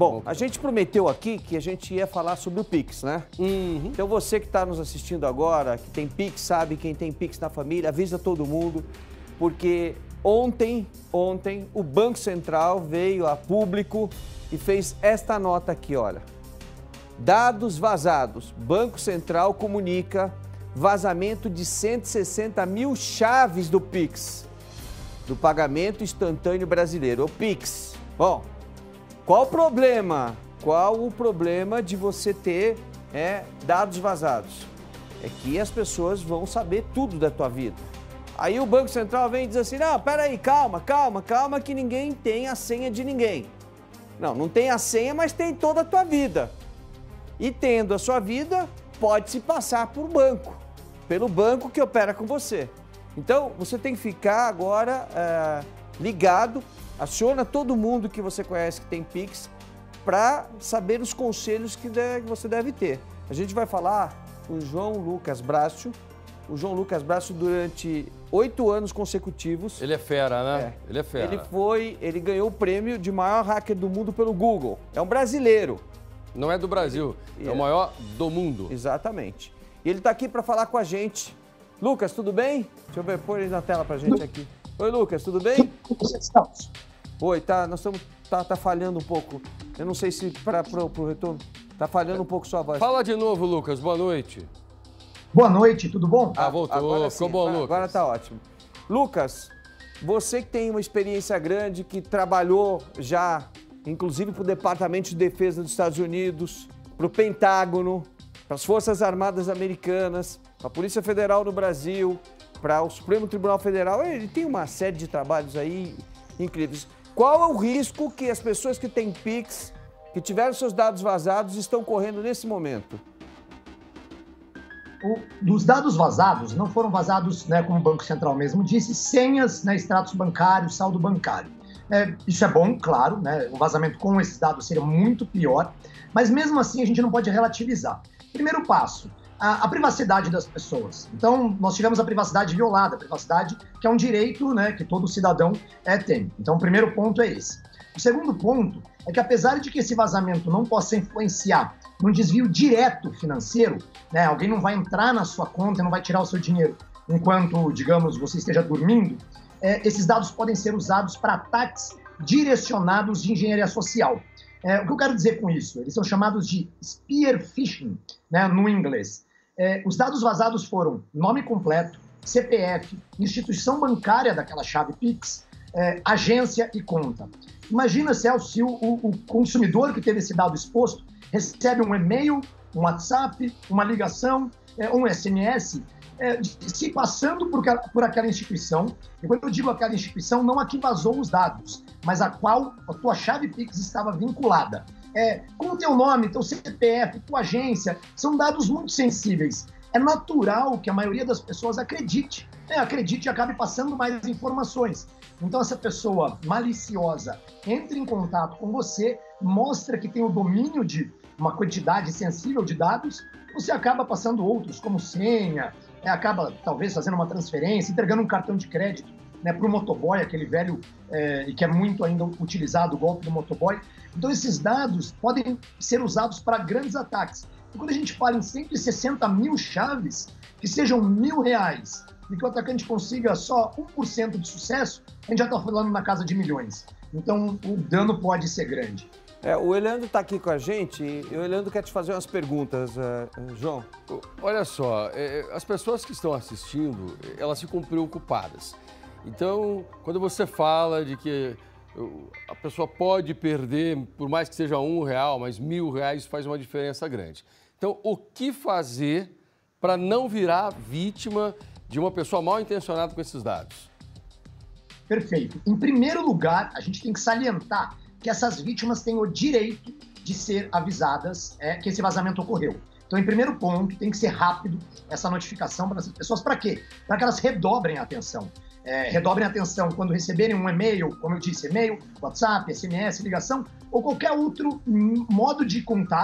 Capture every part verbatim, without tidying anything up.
Bom, a gente prometeu aqui que a gente ia falar sobre o Pix, né? Uhum. Então você que está nos assistindo agora, que tem Pix, sabe quem tem Pix na família, avisa todo mundo, porque ontem, ontem, o Banco Central veio a público e fez esta nota aqui, olha. Dados vazados. Banco Central comunica vazamento de cento e sessenta mil chaves do Pix, do pagamento instantâneo brasileiro, o Pix. Bom, qual o problema? Qual o problema de você ter é, dados vazados? É que as pessoas vão saber tudo da tua vida. Aí o Banco Central vem e diz assim, não, peraí, calma, calma, calma, que ninguém tem a senha de ninguém. Não, não tem a senha, mas tem toda a tua vida. E tendo a sua vida, pode se passar por banco, pelo banco que opera com você. Então, você tem que ficar agora é, ligado, aciona todo mundo que você conhece que tem Pix para saber os conselhos que deve, você deve ter. A gente vai falar com o João Lucas Brácio. O João Lucas Brácio, durante oito anos consecutivos... Ele é fera, né? É, ele é fera. Ele foi, ele ganhou o prêmio de maior hacker do mundo pelo Google. É um brasileiro. Não é do Brasil, ele, é o maior do mundo. Exatamente. E ele está aqui para falar com a gente. Lucas, tudo bem? Deixa eu ver, pôr ele na tela para a gente aqui. Oi, Lucas, tudo bem? Estamos. Oi, tá, nós estamos, tá, tá falhando um pouco. Eu não sei se para o retorno, tá falhando um pouco sua voz. Fala de novo, Lucas, boa noite. Boa noite, tudo bom? Ah, voltou, agora ficou sim, bom, agora, Lucas. Agora tá ótimo. Lucas, você que tem uma experiência grande, que trabalhou já, inclusive para o Departamento de Defesa dos Estados Unidos, para o Pentágono, para as Forças Armadas Americanas, para a Polícia Federal no Brasil, para o Supremo Tribunal Federal, ele tem uma série de trabalhos aí incríveis. Qual é o risco que as pessoas que têm Pix, que tiveram seus dados vazados, estão correndo nesse momento? O, dos dados vazados, não foram vazados, né, como o Banco Central mesmo disse, senhas, né, extratos bancários, saldo bancário. É, isso é bom, claro, né, o vazamento com esses dados seria muito pior, mas mesmo assim a gente não pode relativizar. Primeiro passo, a, a privacidade das pessoas. Então, nós tivemos a privacidade violada, a privacidade que é um direito, né, que todo cidadão é, tem. Então, o primeiro ponto é esse. O segundo ponto é que, apesar de que esse vazamento não possa influenciar num desvio direto financeiro, né, alguém não vai entrar na sua conta e não vai tirar o seu dinheiro enquanto, digamos, você esteja dormindo, é, esses dados podem ser usados para ataques direcionados de engenharia social. É, o que eu quero dizer com isso? Eles são chamados de spear phishing, né, no inglês. É, os dados vazados foram nome completo, C P F, instituição bancária daquela chave Pix, é, agência e conta. Imagina, Celso, se o, o, o consumidor que teve esse dado exposto recebe um e-mail, um WhatsApp, uma ligação, é, um S M S, é, se passando por, por aquela instituição. E quando eu digo aquela instituição, não a que vazou os dados, mas a qual a tua chave Pix estava vinculada. É, com o teu nome, teu C P F, tua agência, são dados muito sensíveis. É natural que a maioria das pessoas acredite, né? acredite e acabe passando mais informações. Então, essa pessoa maliciosa entra em contato com você, mostra que tem o domínio de uma quantidade sensível de dados, você acaba passando outros, como senha, é, acaba talvez fazendo uma transferência, entregando um cartão de crédito, né, para o motoboy, aquele velho é, e que é muito ainda utilizado, o golpe do motoboy. Então, esses dados podem ser usados para grandes ataques. E quando a gente fala em cento e sessenta mil chaves, que sejam mil reais, e que o atacante consiga só um por cento de sucesso, a gente já está falando na casa de milhões. Então, o dano pode ser grande. É, o Eleandro está aqui com a gente e o Eleandro quer te fazer umas perguntas, uh, João. Olha só, é, as pessoas que estão assistindo, elas ficam preocupadas. Então, quando você fala de que a pessoa pode perder, por mais que seja um real, mas mil reais faz uma diferença grande. Então, o que fazer para não virar vítima de uma pessoa mal intencionada com esses dados? Perfeito. Em primeiro lugar, a gente tem que salientar que essas vítimas têm o direito de ser avisadas é, que esse vazamento ocorreu. Então, em primeiro ponto, tem que ser rápido essa notificação para essas pessoas. Para quê? Para que elas redobrem a atenção. É, redobrem a atenção quando receberem um e-mail, como eu disse, e-mail, WhatsApp, S M S, ligação, ou qualquer outro modo de contato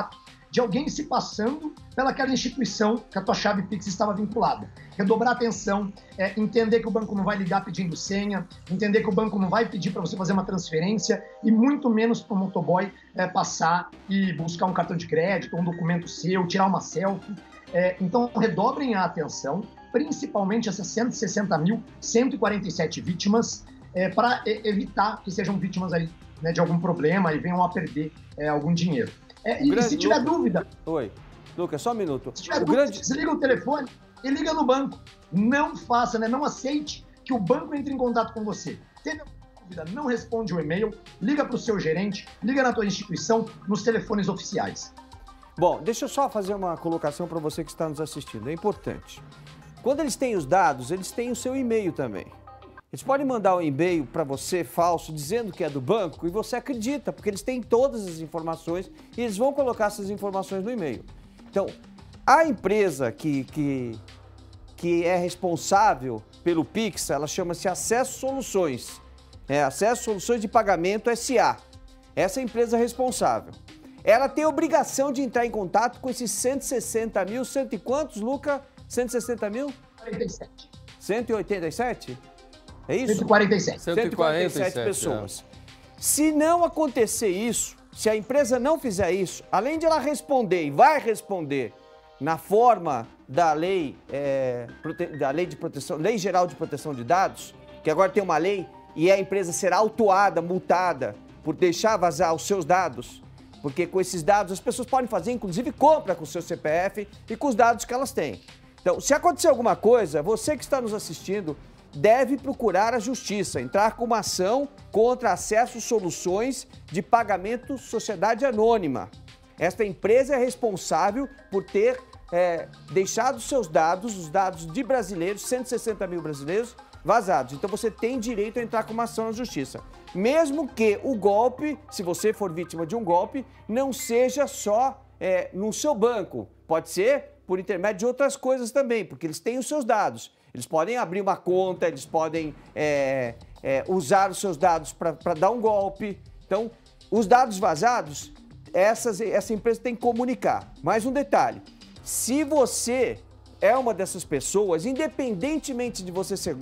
de alguém se passando pelaquela instituição que a tua chave Pix estava vinculada. Redobrar atenção, é, entender que o banco não vai ligar pedindo senha, entender que o banco não vai pedir para você fazer uma transferência e muito menos para o motoboy é, passar e buscar um cartão de crédito, um documento seu, tirar uma selfie. É, então, redobrem a atenção, principalmente essas cento e sessenta mil, cento e quarenta e sete vítimas, é, para evitar que sejam vítimas aí, né, de algum problema e venham a perder é, algum dinheiro. É, e, e se tiver Lucas, dúvida... Oi, Lucas, só um minuto. Se tiver o dúvida, grande... desliga o telefone e liga no banco. Não faça, né? Não aceite que o banco entre em contato com você. Teve alguma dúvida, não responde o e-mail, liga para o seu gerente, liga na tua instituição, nos telefones oficiais. Bom, deixa eu só fazer uma colocação para você que está nos assistindo. É importante. Quando eles têm os dados, eles têm o seu e-mail também. Eles podem mandar um e-mail para você falso, dizendo que é do banco, e você acredita, porque eles têm todas as informações e eles vão colocar essas informações no e-mail. Então, a empresa que, que, que é responsável pelo Pix, ela chama-se Acesso Soluções. É Acesso Soluções de Pagamento S A. Essa é a empresa responsável. Ela tem a obrigação de entrar em contato com esses cento e sessenta mil, cento e quantos, Luca? cento e sessenta mil? quarenta e sete. cento e oitenta e sete? É isso? cento e quarenta e sete. cento e quarenta e sete pessoas. É. Se não acontecer isso, se a empresa não fizer isso, além de ela responder e vai responder na forma da lei, é, da lei de proteção, Lei Geral de Proteção de Dados, que agora tem uma lei e a empresa será autuada, multada por deixar vazar os seus dados, porque com esses dados as pessoas podem fazer, inclusive, compra com o seu C P F e com os dados que elas têm. Então, se acontecer alguma coisa, você que está nos assistindo deve procurar a justiça, entrar com uma ação contra Acesso Soluções de Pagamento Sociedade Anônima. Esta empresa é responsável por ter é, deixado seus dados, os dados de brasileiros, cento e sessenta mil brasileiros, vazados. Então você tem direito a entrar com uma ação na justiça. Mesmo que o golpe, se você for vítima de um golpe, não seja só é, no seu banco. Pode ser por intermédio de outras coisas também, porque eles têm os seus dados. Eles podem abrir uma conta, eles podem é, é, usar os seus dados para dar um golpe. Então, os dados vazados, essas, essa empresa tem que comunicar. Mais um detalhe, se você é uma dessas pessoas, independentemente de você ser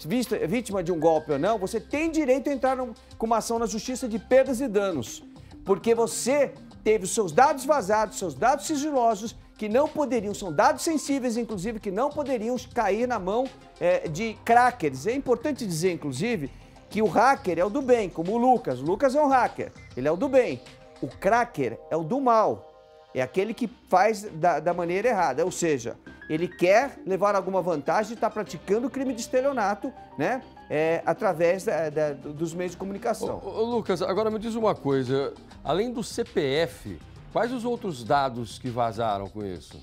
vítima de um golpe ou não, você tem direito a entrar num, com uma ação na justiça de perdas e danos, porque você teve os seus dados vazados, seus dados sigilosos, que não poderiam, são dados sensíveis, inclusive, que não poderiam cair na mão é, de crackers. É importante dizer, inclusive, que o hacker é o do bem, como o Lucas. O Lucas é um hacker, ele é o do bem. O cracker é o do mal, é aquele que faz da, da maneira errada, ou seja, ele quer levar alguma vantagem e está praticando crime de estelionato, né, é, através da, da, dos meios de comunicação. Ô, ô, Lucas, agora me diz uma coisa, além do C P F, quais os outros dados que vazaram com isso?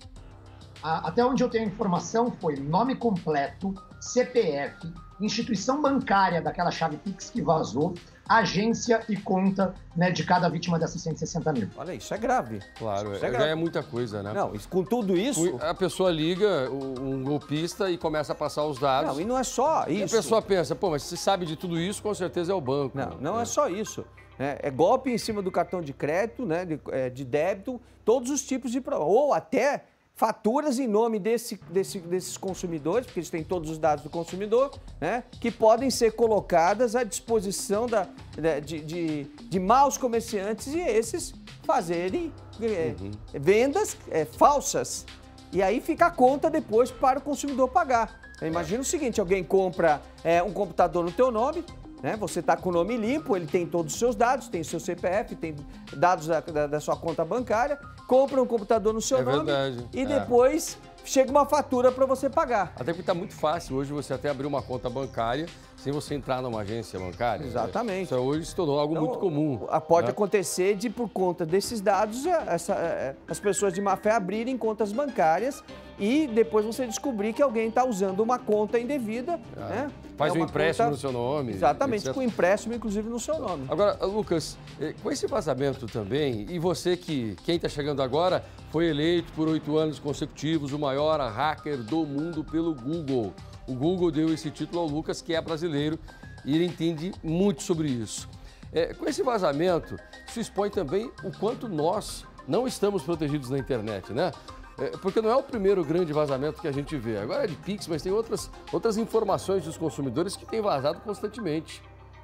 Até onde eu tenho informação foi nome completo, C P F, instituição bancária daquela chave Pix que vazou, agência e conta, né, de cada vítima dessas cento e sessenta mil. Olha, isso é grave. Claro, isso é, é, grave. é muita coisa, né? Não, isso, com tudo isso... A pessoa liga, um golpista, e começa a passar os dados. Não, e não é só isso. E a pessoa pensa, pô, mas se sabe de tudo isso, com certeza é o banco. Não, não é, é só isso. É, é golpe em cima do cartão de crédito, né, de, é, de débito, todos os tipos de... Ou até faturas em nome desse, desse, desses consumidores, porque eles têm todos os dados do consumidor, né, que podem ser colocadas à disposição da, de, de, de maus comerciantes e esses fazerem é, uhum. vendas é, falsas. E aí fica a conta depois para o consumidor pagar. Imagina o seguinte, alguém compra é, um computador no teu nome, né? Você está com o nome limpo, ele tem todos os seus dados, tem o seu C P F, tem dados da, da, da sua conta bancária, compra um computador no seu é nome verdade. e é. depois chega uma fatura para você pagar. Até porque está muito fácil hoje você até abrir uma conta bancária sem você entrar numa agência bancária. Exatamente. Isso hoje se tornou algo então, muito comum. Pode né? acontecer de, por conta desses dados, essa, as pessoas de má fé abrirem contas bancárias e depois você descobrir que alguém está usando uma conta indevida. É. Né? Faz é um empréstimo conta... no seu nome. Exatamente, etcétera. com empréstimo, inclusive, no seu nome. Agora, Lucas, com esse vazamento também, e você que, quem está chegando agora, foi eleito por oito anos consecutivos o maior hacker do mundo pelo Google. O Google deu esse título ao Lucas, que é brasileiro, e ele entende muito sobre isso. É, com esse vazamento, isso expõe também o quanto nós, não estamos protegidos na internet, né? É, porque não é o primeiro grande vazamento que a gente vê. Agora é de Pix, mas tem outras, outras informações dos consumidores que têm vazado constantemente.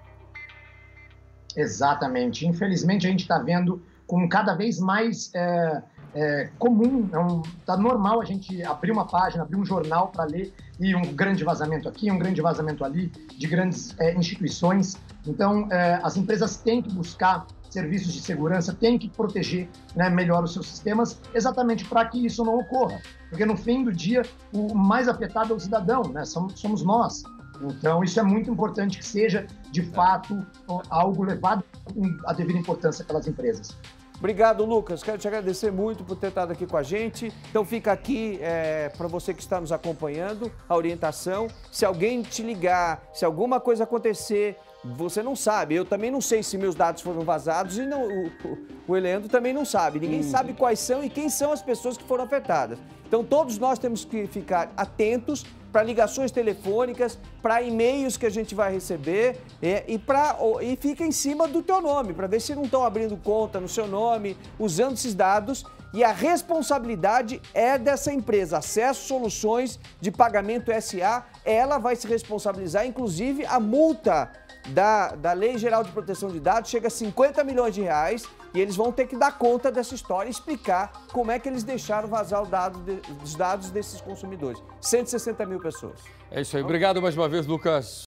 Exatamente. Infelizmente, a gente está vendo com cada vez mais é, é, comum, está é um, normal a gente abrir uma página, abrir um jornal para ler e um grande vazamento aqui, um grande vazamento ali, de grandes é, instituições. Então, é, as empresas têm que buscar serviços de segurança, têm que proteger, né, melhor os seus sistemas, exatamente para que isso não ocorra. Porque no fim do dia, o mais afetado é o cidadão, né? Somos, somos nós. Então, isso é muito importante que seja, de fato, algo levado à devida importância pelas empresas. Obrigado, Lucas. Quero te agradecer muito por ter estado aqui com a gente. Então fica aqui é, para você que está nos acompanhando, a orientação. Se alguém te ligar, se alguma coisa acontecer, você não sabe. Eu também não sei se meus dados foram vazados e não, o, o, o Eleandro também não sabe. Ninguém hum. sabe quais são e quem são as pessoas que foram afetadas. Então todos nós temos que ficar atentos para ligações telefônicas, para e-mails que a gente vai receber é, e, pra, e fica em cima do teu nome, para ver se não estão abrindo conta no seu nome, usando esses dados. E a responsabilidade é dessa empresa, Acesso Soluções de Pagamento S A, ela vai se responsabilizar, inclusive a multa da, da Lei Geral de Proteção de Dados chega a cinquenta milhões de reais e eles vão ter que dar conta dessa história e explicar como é que eles deixaram vazar o dado de, os dados desses consumidores. cento e sessenta mil pessoas. É isso aí. Obrigado mais uma vez, Lucas.